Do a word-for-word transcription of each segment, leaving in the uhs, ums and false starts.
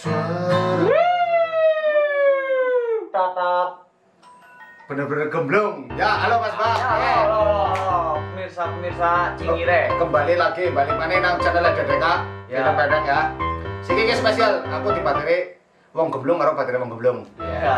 Suara tatap bener-bener gemblung. Ya, halo Mas Pak. ya, halo, halo, halo. Pemirsa pemirsa Cingire. Kembali lagi balik mana nang channel D D K. Ya. Kita pedang ya. Siki ki spesial, aku di bateri wong gemblung karo bateri wong gemblung. Ya.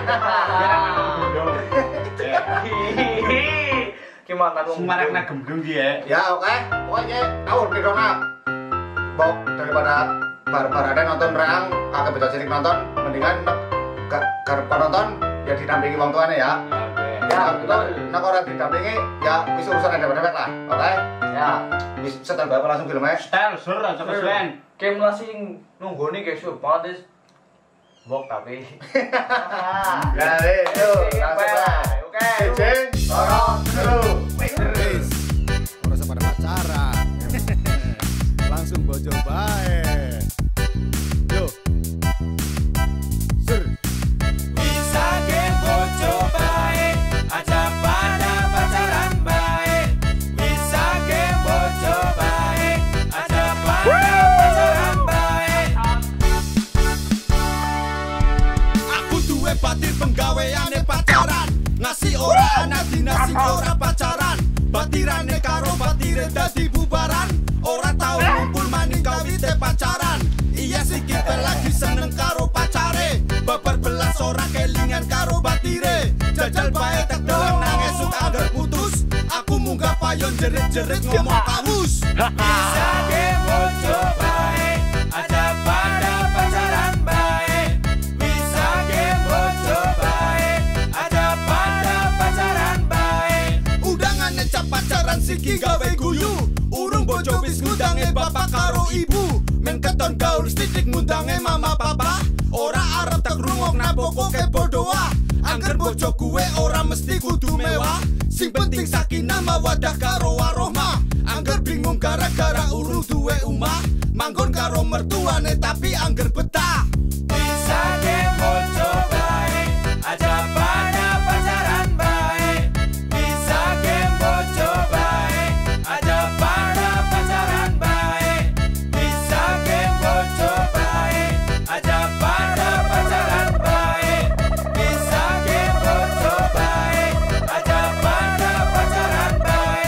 Gimana lu? Semarakna gemblung ki ya. Ya, oke. Pokoknya awur di dona. Bok daripada bar-bar ada nonton reang, agak betul cilik nonton, mendingan gak garep nonton ya didampingi wong tuane ya. Ya, nek ora didampingi ya wis urusan dewek-dewek lah. Oke? Ya. Wis setel bae langsung filmnya. Style sur aja kesuwen. Game lah sing nunggoni guys, banget. Bok tapi. Ya, yuk, langsung lah. Oke. C C, tolong dulu. Wis, ora pada pacaran. Langsung bojo bae. Yo. Sur. Bisa game bojo baik, aja pada pacaran baik. Bisa game bojo baik, aja pada pacaran baik. Aku duwe batir penggaweane pacaran, ngasih ora anak dinasi ora pacaran. Batirane karo batire dadi bubaran, ora tau ngumpul maning kawite pacaran. Iya sih kita lagi seneng karo pacare, babar belas ora kelingan karo batire. Jajal bae tak doang nang esuk anggar putus, aku munggah payon jerit-jerit ngomong kamus. Bisa game bojo bae, aja pada pacaran bae. Bisa game bojo bae, aja pada pacaran bae. Undangan ngecap pacaran siki gawe guyu, urung bojo wis ngundange bapak karo ibu. Men keton gaul sithik ngundange mama papa, ora arep tak rungokna pokoke bodoa. Angger bojo kuwe ora mesti kudu mewah, sing penting sakinah mawaddah karo warohmah. Angger bingung gara-gara urung duwe omah, manggon karo mertuane tapi angger betah. Bisa game bojo bae, aja pada pacaran bae. Bisa game bojo bae, aja pada pacaran bae. Bisa game bojo bae, aja pada pacaran bae. Bisa game bojo bae, aja pada pacaran bae.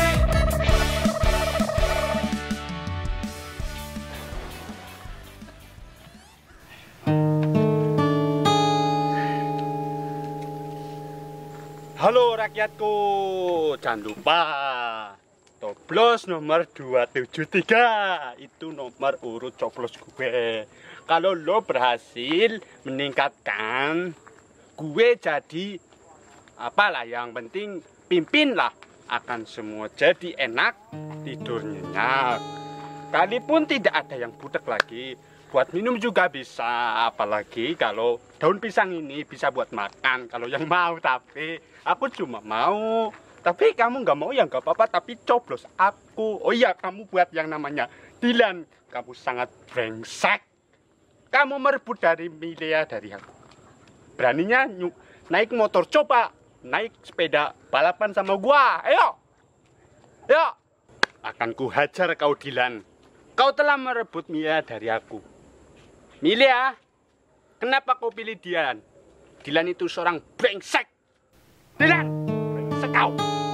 Halo rakyatku, jangan lupa coblos nomor dua tujuh tiga, itu nomor urut coblos gue. Kalau lo berhasil meningkatkan gue jadi apalah, yang penting pimpin lah, akan semua jadi enak, tidur nyenyak. Kalipun tidak ada yang budek lagi, buat minum juga bisa, apalagi kalau daun pisang ini bisa buat makan kalau yang mau. Tapi aku cuma mau, tapi kamu nggak mau ya nggak apa-apa, tapi coblos aku. Oh iya, kamu buat yang namanya Dilan, kamu sangat brengsek. Kamu merebut dari Milea dari aku. Beraninya nyuk, naik motor, coba naik sepeda balapan sama gua. Ayo, ayo, akan kuhajar kau Dilan. Kau telah merebut Mia dari aku. Milea, kenapa kau pilih Dilan? Dilan itu seorang brengsek. Dilan, brengsek kau.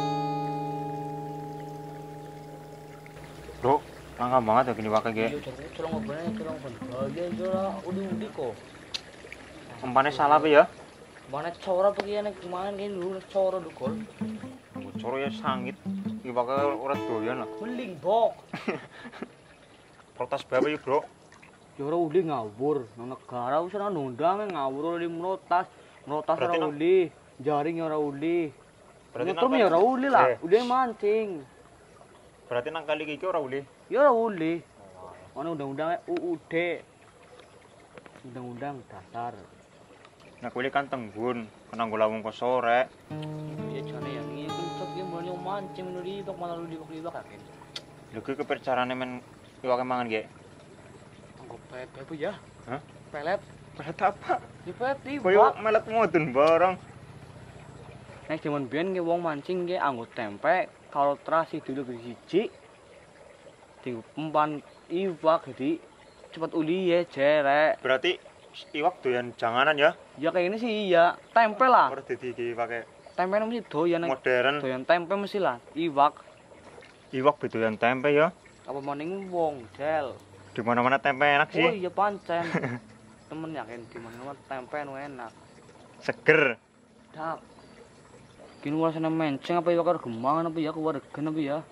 Bro, langka banget ya gini wakai ge. Curang ngobrolnya curang bahagia jora udi-udi kok. Empane salah pe ya. Mana cora begini kemarin kan dulu cora dukul. Bocor ya sangit. Iki wakai ora doyan lah. Meling bok. Protes bae ya, Bro. Jora udi ngawur, nang negara wis ana nundang ngawur di merotas. Merotas Berarti ora nang- uli, jaring ya ora uli. Berarti Nyetum nang- ya ora uli lah, Eh. udah mancing. Berarti nang kali iki ora uli. Ya ora uli. Mana undang-undangnya U U D. Undang-undang dasar. Nek kuwi kan tenggun, kena gola wong kok sore. Ya jane yang ini kencet ki mulai mancing nu di bak malah lu di bak-bak kakin. Lho kuwi kepercarane men iwake mangan ge. Anggo pelet bu ya. Hah? Pelet. Pelet apa? Di pelet di Koyo bak. melet modun barang. Nek jaman biyen ki wong mancing ki anggo tempe karo terasi dulu ke siji. Tinggu umpan iwak jadi cepat uli ya jerek. Berarti iwak doyan janganan ya. Ya kayak ini sih iya, tempe lah. Ora dadi pakai Tempe mesti doyan modern. doyan tempe mesti lah. Iwak Iwak doyan tempe ya. apa maning wong, Del. Di mana-mana tempe enak Oh sih. iya pancen. Temen yakin di mana-mana tempe nu enak. Seger. Dak. Kini rasanya menceng apa iwak gemang apa ya keluarga apa ya?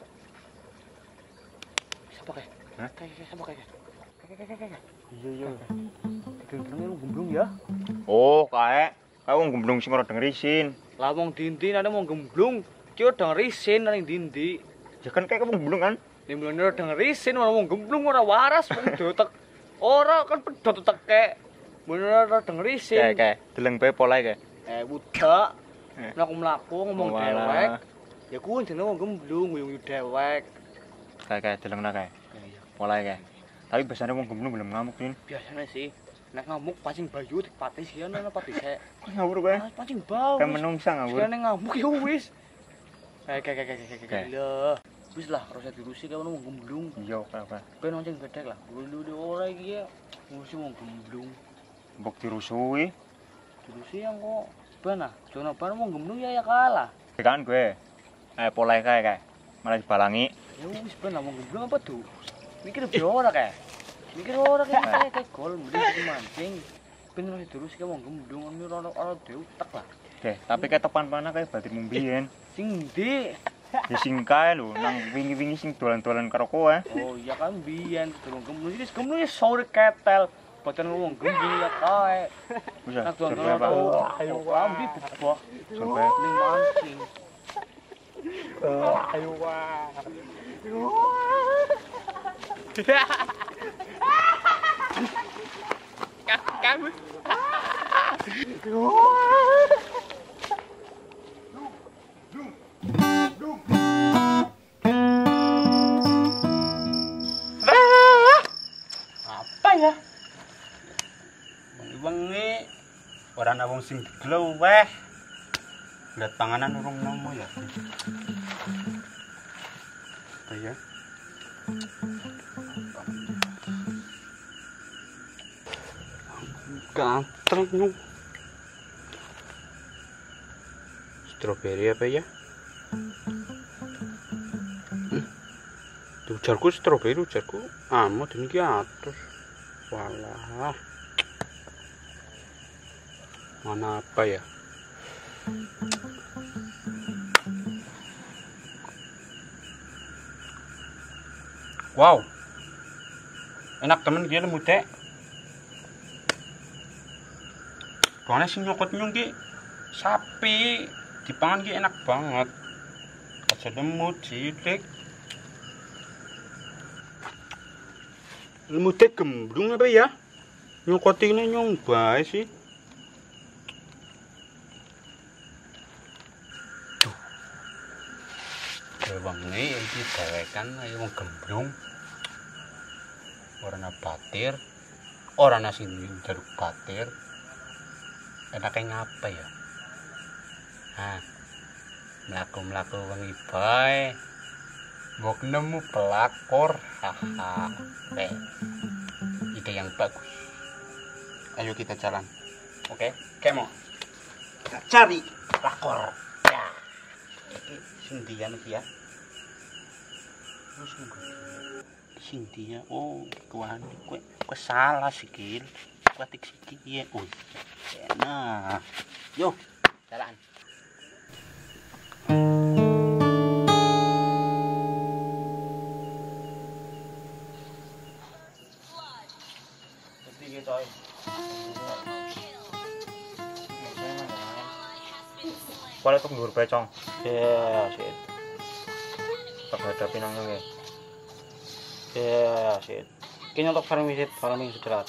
Siapa kayak? Hah? Kayak kayak siapa kayak? Kayak kayak kayak. Iya iya. Gendengnya lu gemblung ya? Oh, kae. Kae wong gemblung sing ora denger isin. Lah wong dindi ada mau gemblung, ki udah ngerisin ning dindi. Ya kan kayak wong gemblung kan. Nimblone udah ngerisin ora wong gemblung ora waras wong dotek. Ora kan pedot teke. Bener ora ngerisin. Kae kae. Deleng bae polae kae. Eh budak. Eh. Mlaku-mlaku ngomong Oh, alah. dewek. Ya kuwi jenenge wong gemblung, nguyung dewek. Kae kae deleng na kae. Polae kae. Tapi biasanya wong gemblung belum ngamuk, Din. Biasanya sih nek ngamuk pancing bayu dipati sih ana pati sek. Ngawur kowe. Ah, pancing bau. Kayak menungsa ngawur. Sekene ngamuk ya wis. Kayak kayak kayak kayak Kayak. kayak. Lho. Wis lah, ora usah dirusi kaya wong gemblung. Iya, kae. Ben onceng gedek lah. Dulu ora iki ya. Ngurusi wong gemblung. Mbok dirusui. Dirusi yang kok ben ah. Jono ban wong gemblung ya ya kalah. Kan gue. Eh polae kae kae. Malah dibalangi. Ya wis ben lah wong gemblung apa tuh? Mikir be ora kae. Mikir ora kae kae kae gol mending iki mancing. Ben ora dirusi kaya wong gemblung ora ora diutek lah. Oke, tapi kayak topan panah kayak batin mumbiyen. Sing ndi? Ya sing kae lho, nang wingi-wingi sing dolan-dolan karo kowe. Oh iya kan biyen durung gemblung iki gemblung ya sore ketel. Badan wong gemblung ya kae. Bisa. Nak dolan Survei apa? ayo ambi bebok Survei. ning mancing. Ayo wah. Kamu. Apa ya? Wengi ora ana wong sing gloweh. Lihat panganan urung nomo ya. Apa ya? Ganteng nyung. Stroberi apa ya? Hmm. Ujarku stroberi ujarku. Amo demikian atus. Walah. Mana apa ya? Wow. Enak temen dia lemu teh. Soalnya sing nyokot nyung ki sapi dipangan ki enak banget. Aja lemu cilik. Lemu teh gemblung apa ya? Nyokotinnya nyung bae sih. Wengi iki dewekan ayo wong gemblung. Ora ana batir, ora ana sing njaluk batir. Enake ngapa ya? Hah. Mlaku-mlaku wengi bae. Mbok nemu pelakor. Haha. Eh. Ide yang bagus. Ayo kita jalan. Oke, kemo. Kita cari pelakor. Ya. Iki sendian iki ya. Terus enggak. Sintia, oh, kuan, kue, kue salah sikil, kue tik sikil ya, oh, enak, yuk, jalan. Ketiga coy. Kuali tuk dhuwur bae, Cong. Ya, shit, Tak hadapi nang ngene. ya, shit. Kini untuk farming visit, farming segera.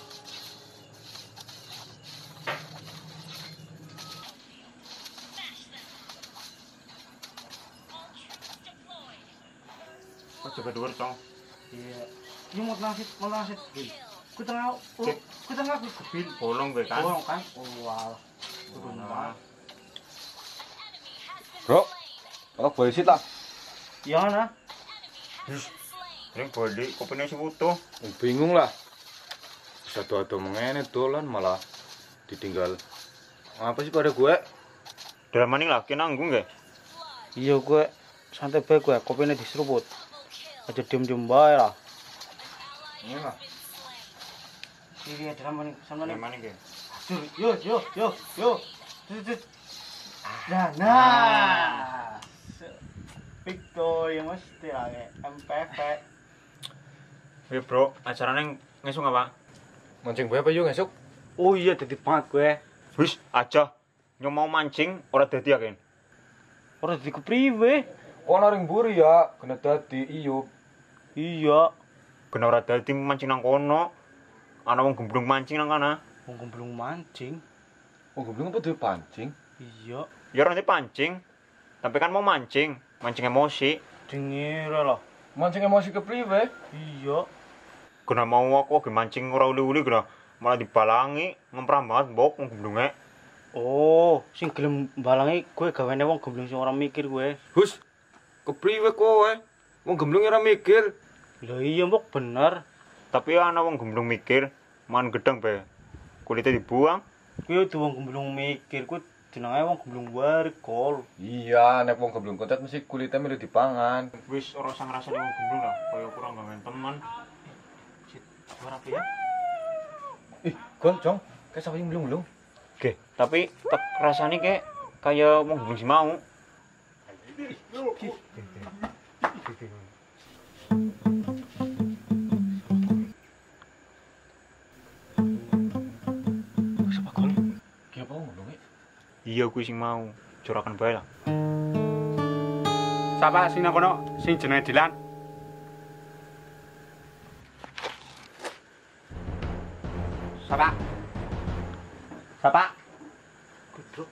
Kok coba dhuwur, Cong. Iya. Ini mau nasit, mau nasit. Ku tengah, ku tengah ku kebil. Bolong kowe kan. Oh kan? Oh wal. Turun banget. Bro, aku boleh sit lah. Iya mana? Ning bali, kopine sing utuh. Bingung lah. ado-ado mengene dolan malah ditinggal. Apa sih pada gue? Dalam maning lagi nanggung nggak? Iya gue santai bae gue, kopinya diseruput. Aja diem-diem bae lah. Ini lah. Iya dalam maning, sama Dalam maning. maning nggak? Yo yo yo yo. Nah, nah. Pito yang mesti lah kayak M P V. Wih bro, acaranya ngesuk apa? Mancing bae apa yo ngesuk? Oh iya dadi banget gue. Wis aja, nyong mau mancing ora dadi aken. Ora dadi kepriwe? Oh naring buri ya, kena dadi iyo. Iya. Kena ora dadi mancing nang kono. Ana wong gemblung mancing nang kana. Wong belum mancing. Oh goblok apa duwe pancing? Iya. Ya ora pancing. Tapi kan mau mancing, mancing emosi. Dengira lah. Mancing emosi kepriwe? Iya. Kena mau aku ge mancing ora uli-uli kena malah dibalangi, ngempram banget mbok wong gemblunge. Oh, sing gelem balangi gue gaweane wong gemblung sing ora mikir gue. Hus. Kepriwe kowe? Wong gemblung ora mikir. Lah iya mbok bener. Tapi ana wong gemblung mikir, man gedeng bae. Kulitnya dibuang. Kuwi tuh wong gemblung mikir, kuwi jenenge wong gemblung warkol. Iya, nek wong gemblung kontet mesti kulitnya milih dipangan. Wis ora usah ngrasani wong gemblung lah, kaya kurang gawean teman. Sit, ora apa ya? Ih, goncong. Kayak sapa yang belum-belum. Oke, tapi tak rasane kayak kaya wong gemblung si mau. Siapa kol? Ki apa ngomong e? Iya kuwi sing mau, jorakan bae lah. Sapa sing nang kono sing jenenge Dilan? Sapa? Sapa? Kudruk.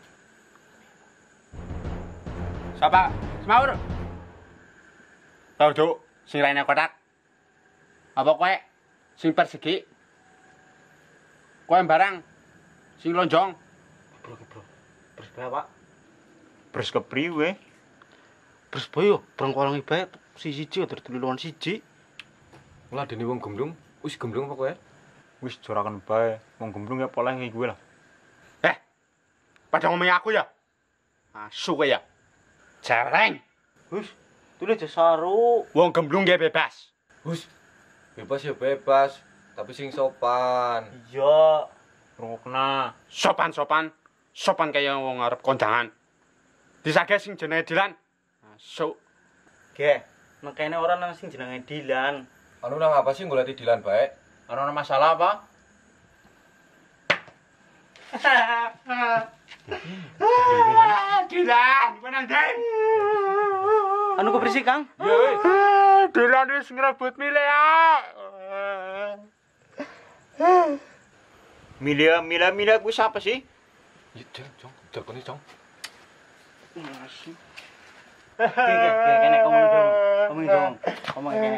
Sapa? Semaur. Tau Duk, sing raine kotak. Apa kowe sing persegi? Kowe barang sing lonjong. Bro, bro. Terus bae, Pak. Bres kepriwe? Terus bae yo, brengkolangi bae si siji tertulis lawan siji. Ngladeni wong gemblung. Wis gemblung apa kowe? Wis jorakan bae, wong gemblung ya pola ngi gue lah. Eh. Pada ngomongin aku ya? Asu kowe ya. Cereng. Wis, tulis aja saru. Wong gemblung ge bebas. Hus. Bebas ya bebas, tapi sing sopan. Iya. Rungokna. Sopan-sopan. Sopan kaya wong arep kondangan. Disage sing jenenge Dilan. Asu. Ge, makane ora nang sing jenenge Dilan. Anu nang apa sih golek Dilan bae? Ana masalah apa? Dilan, menang deng. Anu kok berisik, Kang? Iya wis. Dilan wis ngrebut Milea. Milia, Milia, Milia kuwi siapa sih? Iya, Jong, Jong, telepon Jong. Ge, ge, ge, kene ngomong dong. Ngomong dong. Ngomong kene.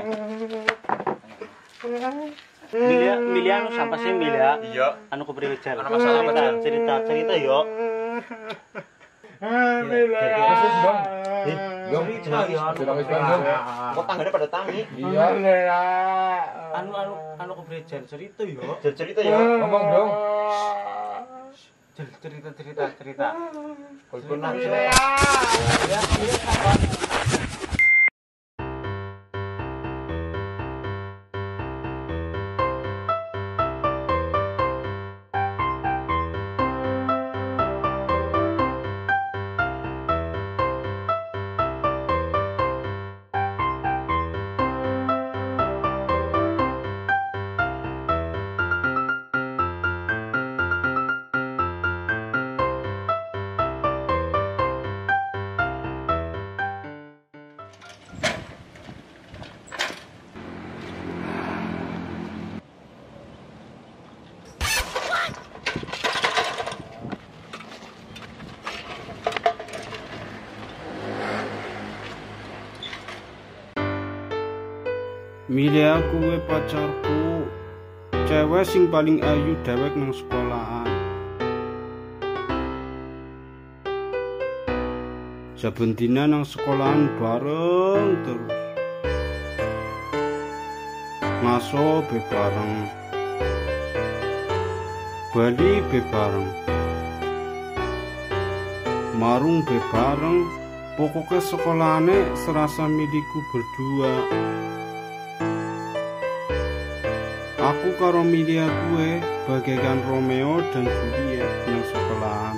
Milia, Milia anu sampai sih Milia. Iya. Anu kepriwe jar? Ana masalah apa, Jar? Cerita, cerita yo. Milea. Jong. Jong, Cerita yo. Jong wis Jong. Kok tanggane pada tangi? Iya. Milea. Anu anu anu kepriwe jar cerita yo. Jar cerita ya. Ngomong dong. Jar cerita cerita cerita. Kok nang Milea. Milia kuwe pacarku, cewek sing paling ayu dewek nang sekolahan. Saben dina nang sekolahan bareng terus. Ngaso be bareng. bali be bareng, marung be bareng, pokoknya sekolahane serasa milikku berdua. Aku karo Milia gue bagaikan Romeo dan Juliet nang sekolahan.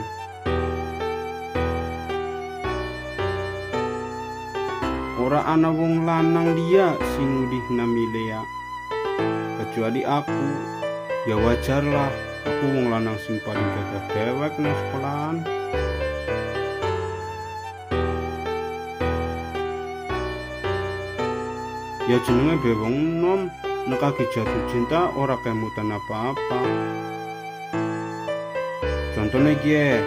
Ora ana wong lanang liya sing ngulihna Milia kecuali aku. Ya wajarlah, aku wong lanang sing paling gagah dewek nang sekolahan. Ya jenenge be wong nom, nek lagi jatuh cinta ora kemutan apa-apa. Contohnya gie,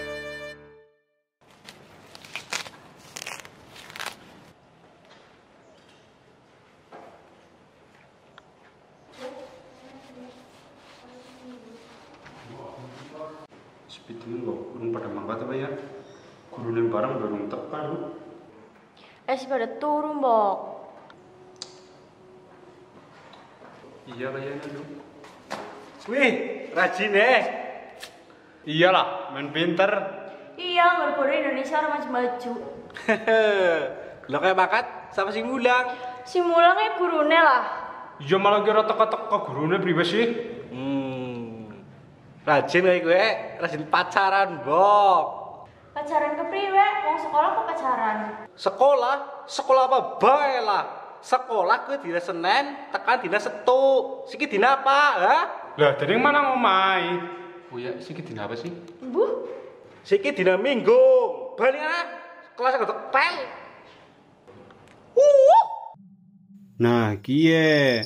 Sepituin kok, belum pada mangkat apa ya? Gurunya bareng belum tekan. Eh, si pada turun, Bok. Iya kayaknya lu. Wih, rajin eh. Iyalah, main pinter. Iya, berbeda Indonesia orang maju-maju. Lo kayak bakat sama si Mulang. Si Mulang ya gurune lah. Iya malah kira teka-teka gurunya priwe sih. Hmm. Rajin kayak gue, rajin pacaran, Bok. Pacaran ke priwe? Wong sekolah kok pacaran? Sekolah, sekolah apa bae lah. Sekolah gue dina Senin, tekan dina Setu. Siki dina apa, ha? Lah, dari mana ngomai? Oh ya, sih dina apa sih? Bu, Siki dina Minggu. Balik ana kelas ketok pel. Uh. nah kie.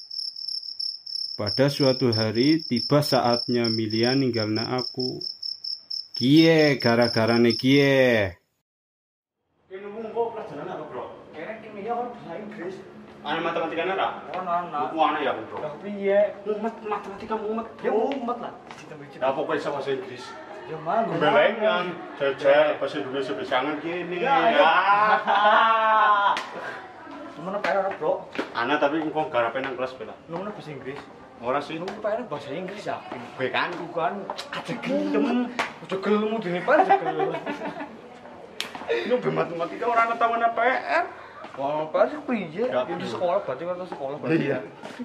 Pada suatu hari tiba saatnya Milia ninggalna aku. Kie, gara-gara nih kie. Ini ngomong kok pelajaran apa, Bro? Kayaknya kimia kan bahasa Inggris. Ana matematikanya ora? Ono ono. Buku ana ya, Bro. Lah piye? Mumet matematika mumet. Ya umat lah. Cita-cita. Lah pokoknya sama bahasa Inggris. Ya mana? Gembelengan, jajal bahasa Indonesia besangan gini. Ya, ya. Mana kaya orang, Bro? Ana tapi engko garape nang kelas bela. Nomor bahasa Inggris. Ora sih. Nomor kaya bahasa Inggris ya. Kowe kan Bukan ada gelem. Udah gelem dene pan gelem. ini be matematika ora ana tahunan P R. Wah, apa sih piye? Ya, Di sekolah berarti kan sekolah berarti. Iya.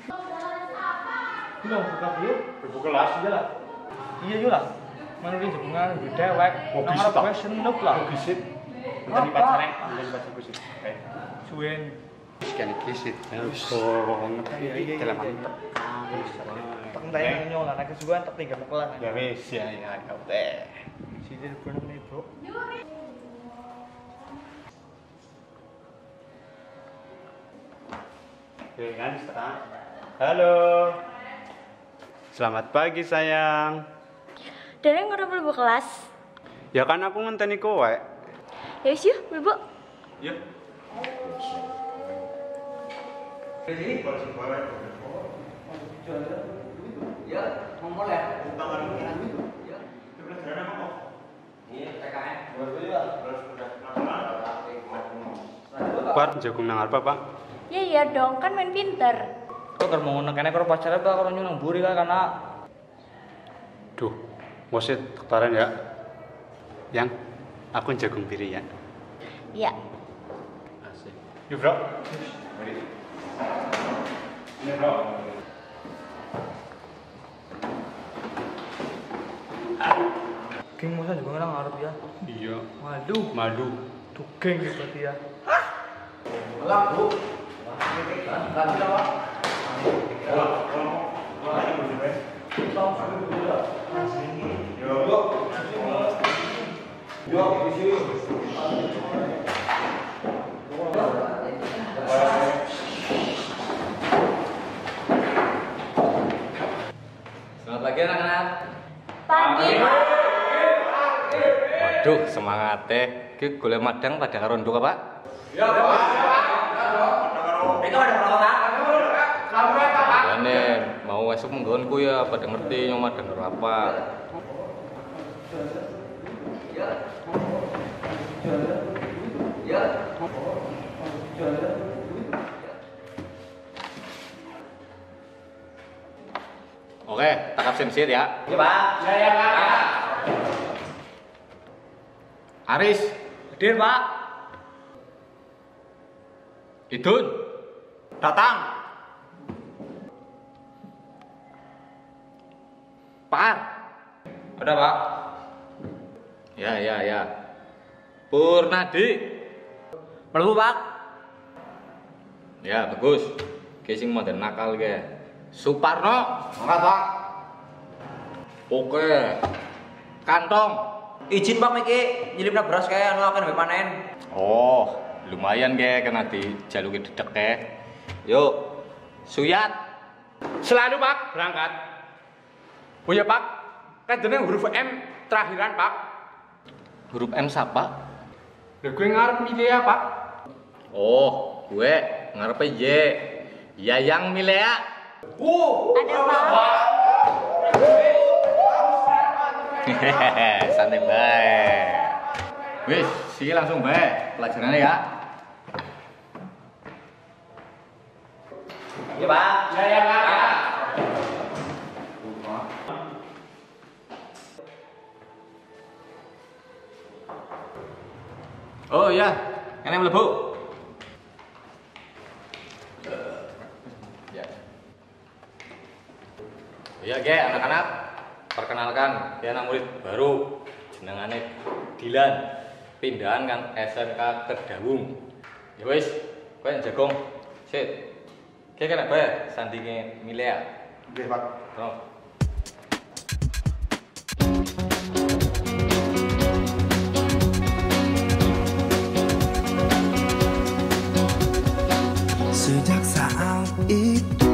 Iya, buka dulu. Ibu kelas. Iya lah. Iya yo lah. Mana di jepungan di dewek. Oh, Nang bisa arep tak? gue senep lah. Gisit. Apa? Tadi pacarnya, tadi pacar gisit. Oke. Suwen. Sekian gisit. Oh, ngerti dalam mantep. Tak entah nyol lah nek kesuwen tak tinggal kelas. Ya wis, ya ya kau teh. Sini bener nih, Bro. Oke kan, setengah. Halo. Selamat pagi sayang. dan yang udah beli kelas. Ya kan aku ngenteni kowe. Ya wis yuk, beli. Ya. Par jagung nang arep, Pak. Ya iya dong, kan main pinter. Kok kan mau nekane karo pacar apa karo nyunang buri kan karena Duh, mosit ketaran ya. Yang aku jagung biri ya. Ya. Asik. Yuk, Bro. Ini, Bro. geng masa juga nang arep ya. Iya. Madu, Madu. tuh geng berarti ya. Selamat pagi anak-anak. Pagi. Waduh, semangat teh. Ki golek madang pada karo nduk apa? Iya, Pak. Itu ada perawatan. Ya, mau esuk menggonku ya pada ngerti yang madang karo apa. Oke, Oke, tangkap sensit ya. Iya, Pak. Ya ya Pak. Aris, Hadir, Pak. Idun, Datang. Par. Ada, Pak. Ya ya ya. Purnadi. Mlebu, Pak. Ya bagus. Ki sing model nakal ge. Suparno. Mangkat, Pak. Oke. Kantong. Izin, Pak, iki nyelipna beras kae anu akan panen. Oh, lumayan ge kena dijaluki dedek ke. Yuk. Suyat. Selalu Pak berangkat. Oh ya Pak, kan jeneng huruf M terakhiran Pak. Huruf M siapa? Lha gue ngarep milih ya Pak. Oh, gue ngarepe Y. Yayang Milea. Ada Pak. Hehehe, santai bae. Wis, siki langsung bae pelajarannya ya. Iya, Pak. Ya ya Pak. Oh iya, kene mlebu. Ya. Ya, ge anak-anak, perkenalkan, ya anak murid baru jenengane Dilan. Pindahan kan S M K Kedawung. Ya wis, kowe jagong. Sit. Ki kene bae sandinge Milea. Nggih, Pak. Terus. Sejak saat itu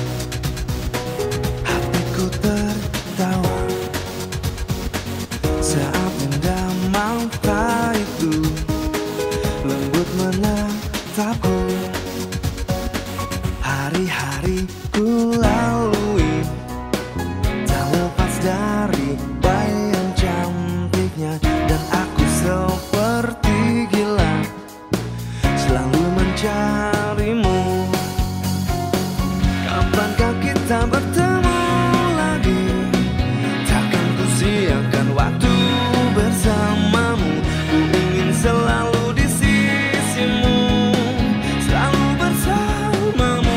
hatiku tertawa saat memandang mata itu lembut menatapku. Hari-hari ku lalui tak lepas dari bayang cantiknya, dan aku seperti gila selalu mencarimu. Kapankah kita bertemu lagi? Takkan ku siakan waktu bersamamu. Ku ingin selalu di sisimu, selalu bersamamu.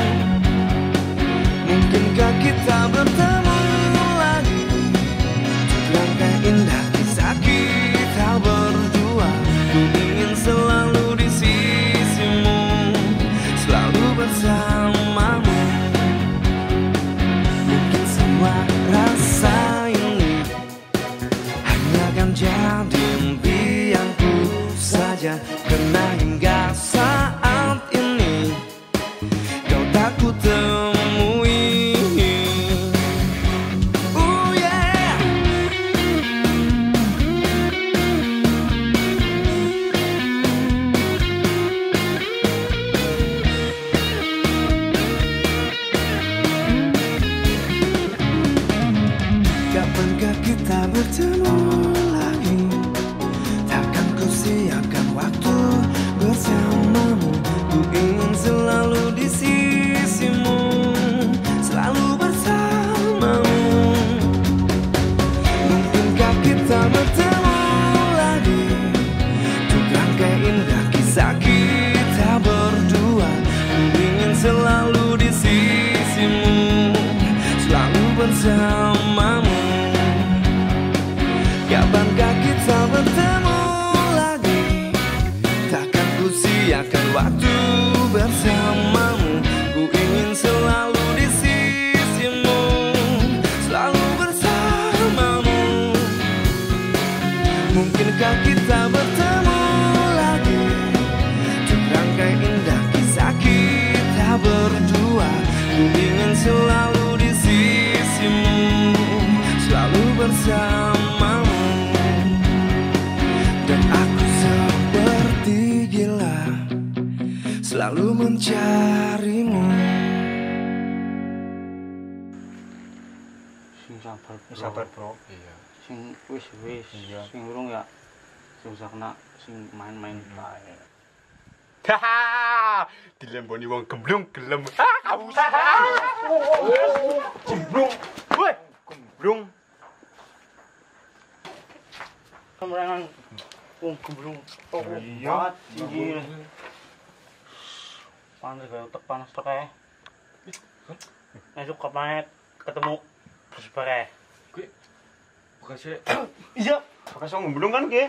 Mungkinkah kita bertemu lagi? Langkah indah kisah kita berdua. Ku ingin selalu di sisimu, selalu bersamamu. Mungkin semua rasa ini hanya akan jadi impianku saja, karena hingga saat ini kau tak ku temui. Oh yeah. Kapankah kita bertemu lagi? Takkan ku siakan waktu bersamamu. Ku ingin selalu di sisimu, selalu bersamamu. Mungkinkah kita bertemu lagi? Untuk rangkai indah kisah kita berdua. Ku ingin selalu di sisimu, selalu bersamamu. Kapankah kita bertemu lagi? Takkan ku siakan waktu bersamamu. Ku ingin selalu di sisimu, selalu bersamamu. Mungkinkah kita bertemu lagi? Untuk rangkai indah kisah kita berdua. Ku ingin selalu di sisimu, selalu bersamamu. Dan aku seperti gila selalu mencarimu. Sing sabar, sabar, Bro. Iya. Sing wis wis, sing urung ya sing usah kena sing main-main bae. Haha, dilemboni wong gemblung gelem. Ah, kamu gemblung. Woi, gemblung. Kemerangan wong gemblung. Iya, tinggi. Panas kayak otak panas tok kae. Masuk kapan ketemu Persebaya. Kuwi bekasnya Iya, Bekas wong gemblung kan ki.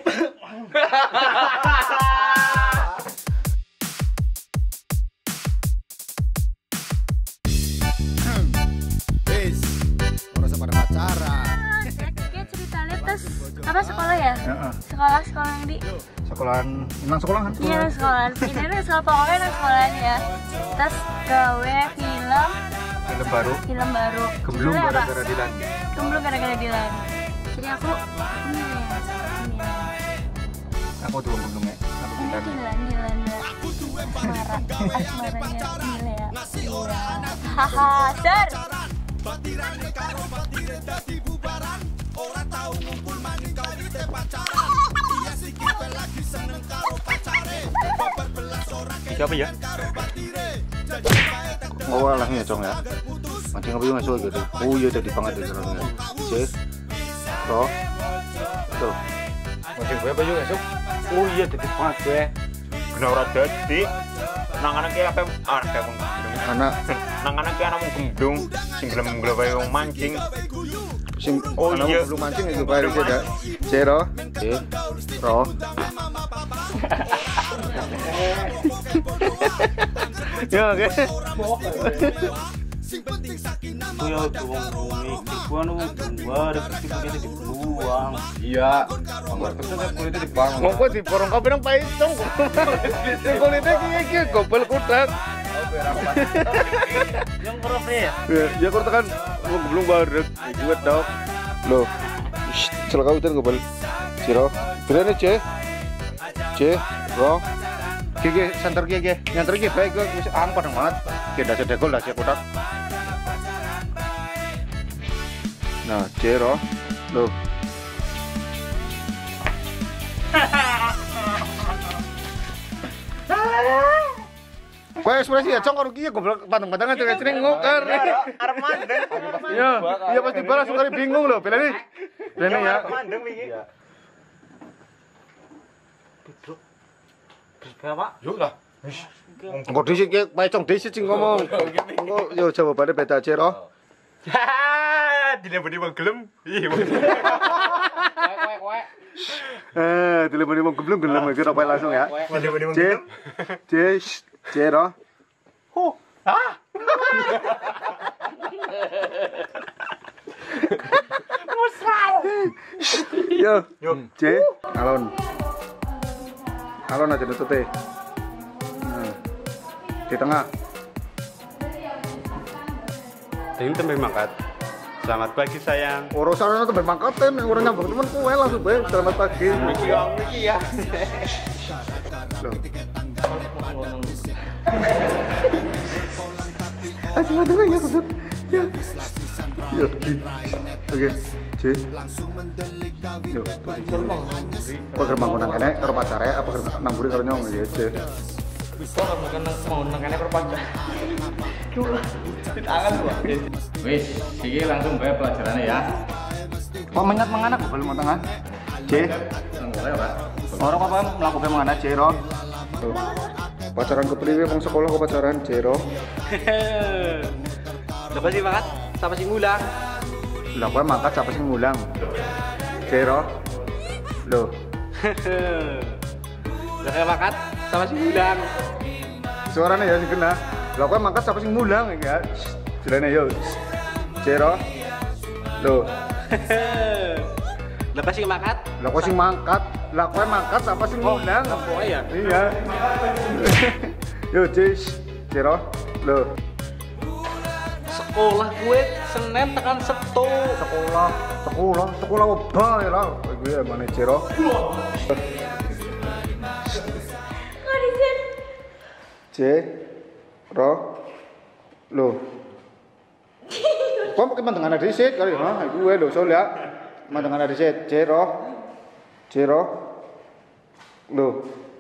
Wis, ora pada pacaran. Kayak ceritanya terus apa sekolah ya? Sekolah sekolah yang di Sekolahan, nang sekolahan. iya nang sekolah. Ini nang sekolah pokoknya nang sekolahan ya. Terus gawe film Film baru. film baru. Gemblung Judulnya apa? gara-gara Dilan. Gemblung gara-gara Dilan. Jadi aku ini ya. Ini ya. Aku tuh gemblung ya. Aku Ini Dilan. Dilan Dilan ya. Asmara. Asmaranya Mila ya. Iya. Haha, dar. Batirane karo batire dadi bubaran. Ora tau ngumpul maning kawite pacaran. Iya si kita lagi seneng karo pacare. Babar belas ora Siapa ya? karo batire. Jadi bae tek Oh lah ya cong ya. Mancing apa yang masuk gitu. Oh iya jadi banget itu orangnya. Cek. Roh. Tuh. mancing gue apa juga esuk? Oh iya, jadi banget gue. Bener ora dadi. Nang ana ki apa arep wong gemblung. Anak Nang ana ki ana wong gemblung sing gelem-gelem wae wong mancing. sing Oh, anak iya. belum mancing itu baru saja. Cero. Eh. Roh. Ya oke. Kuya wong-wong iki kuwi wong dua repeti begini dibuang. Iya. Anggar pesen kan kulitnya dibangun. Ngomong di porong kopi nang pahit cong. Sing kulitnya iki iki gobel kudak. Yang kerap ya. Ya, ya kok tekan wong belum barek. Iki wet dok. Loh. Celaka udan gobel. Ciro. Berani C. C. Roh. Gigi santer gigi. Nyanter gigi baik gue wis am padang banget. Kita sedekol lah siap kotak. Nah, C roh. Loh. Kue ekspresi ya, cong, rugi ya, goblok pantang-pantangan cewek-cewek ngokar. Arep mandeng. Iya, iya pasti balas sekali bingung loh, bela nih. Bela nih ya. Mandeng iki. Persebaya Pak. Yuk lah. Engko dhisik ki, pae cong dhisik sing ngomong. Engko yo jawabane beda aja roh. Hahaha, dilemboni wong gelem. Ih, wong Eh, telepon wong gemblung gelem iki pae langsung ya. dilemboni wong C. gelem. C. C roh. Oh, ah. Yo, C. Alon. Alon aja nutute. Nah. Di tengah. Ini tempe mangkat. Selamat pagi sayang. Urusan itu bermangkaten, orang nyambung temen kue langsung bae. Selamat pagi. Iki wong iki ya. Loh. Asyik ada ya maksud. Ya. Yo. Oke. C. Yo. Kok gerbang konang kene karo pacare apa gerbang namburi karo nyong ya C. Bisa lah bukan mau nangkane perpanjang. Tangan gua. Wis, iki langsung bae pelajarannya ya. Kok menyat menganak kok belum tengah. C. Boleh, Pak. Orang apa melakukan menganak C ro. Pacaran kepriwe wong sekolah kok pacaran C ro. Siapa sih banget? Siapa sih ngulang? Lah kowe mangkat siapa sing ngulang? C ro. Loh. Lah kayak makat sama sih ngulang. Suaranya ya sing kena. Lah kowe mangkat siapa sing ngulang iki ya? Jelene yo. C ro. Loh. Lepas sih makat? Lah kowe sing mangkat, lah kowe mangkat siapa sing ngulang? Oh ya. Iya. Yo, Cis. Ciro. Loh, Sekolah gue Senin tekan Sabtu. sekolah, sekolah, sekolah obah ya lah. Gue mana Ciro? C. Ro. Loh. Kok pakai mantangan ada disit kali ha? Gue lho soalnya mantangan ada disit. C ro. C ro. Loh.